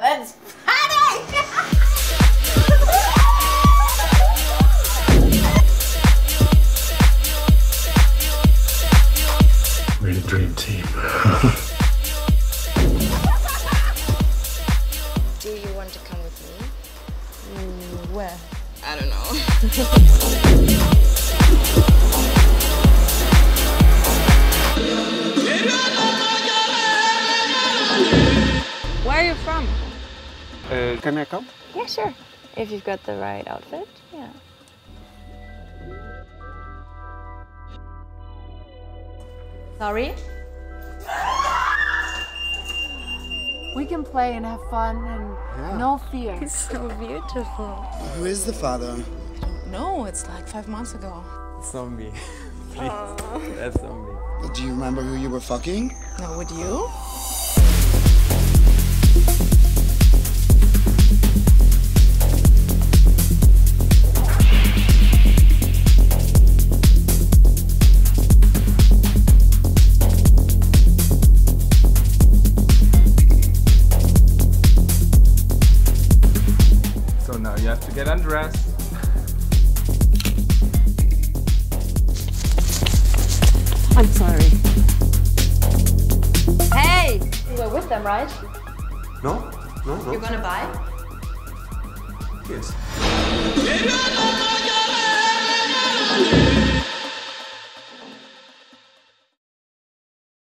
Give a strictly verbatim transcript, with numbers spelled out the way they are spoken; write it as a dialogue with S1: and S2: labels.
S1: Let's party!
S2: We're the dream team.
S3: Do you want to come with me?
S1: Mm, where?
S3: I don't know.
S1: Where are you from?
S4: Uh, can I come?
S1: Yeah, sure. If you've got the right outfit, yeah. Sorry?
S5: We can play and have fun and
S6: Yeah.
S5: no fear.
S1: It's so beautiful.
S6: Who is the father?
S7: No, it's like five months ago.
S4: It's not me. Please. That's not me.
S6: Do you remember who you were fucking?
S7: No, would you?
S4: So now you have to get undressed.
S5: I'm sorry.
S1: Hey! You were with them, right?
S2: No, no, no.
S1: You're gonna buy?
S2: Yes.